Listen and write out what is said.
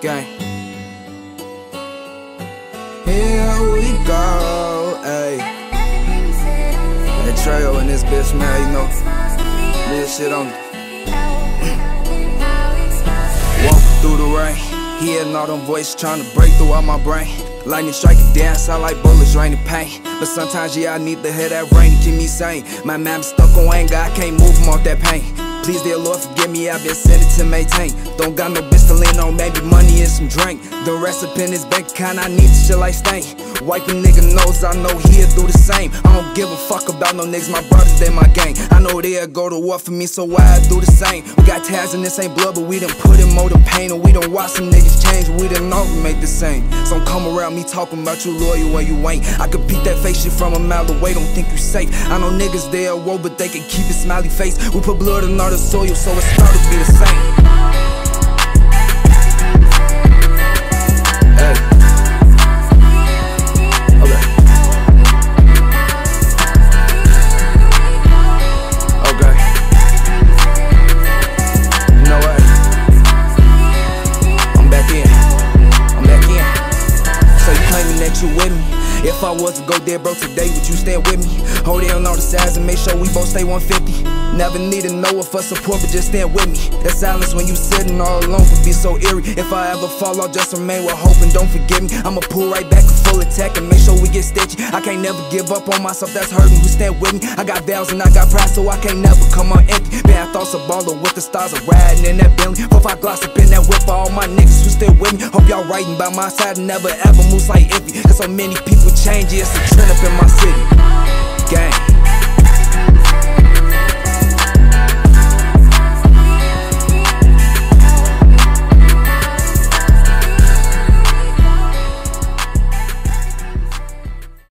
Gang. Here we go, ayy. That Tr3y0 in this bitch, man, you know. Real shit on it. Walking through the rain, hearing all them voices trying to break through out my brain. Lightning strike it down, sound like bullets raining pain. But sometimes, yeah, I need to hear that rain to keep me sane. My mind stuck on anger, I can't move from off that pain. Please, dear Lord, forgive me, I've been sent it to maintain. Don't got no bitch to lean on, maybe money and some drink. The rest up in this bank account, I need this shit like stain. Wipe a nigga nose, I know he'll do the same. I don't give a fuck about no niggas, my brothers, they my gang. I know they'll go to war for me, so why I do the same? We got tabs and this ain't blood, but we done put in more than pain. And we done watch some niggas change, we done all make the same. So don't come around me talking about you loyal when you ain't. I could peek that face shit from a mile away, don't think you safe. I know niggas they'll woe, but they can keep a smiley face. We put blood in all the soil, so it's started to be the same. If I was to go there, bro, today, would you stand with me? Hold down all the sides and make sure we both stay 150. Never need to know if for support, but just stand with me. That silence when you sitting all alone could be so eerie. If I ever fall, I'll just remain with hope and don't forgive me. I'ma pull right back a full attack and make sure we get stitchy. I can't never give up on myself, that's hurting. Who stand with me? I got vows and I got pride, so I can't never come on empty. Bad thoughts of baller with the stars of riding in that Bentley. 4-5 gloss up in that whip for all my niggas who still with me. Hope y'all riding by my side and never ever moves like iffy. There's so many people change, it's a trend up in my city. Gang.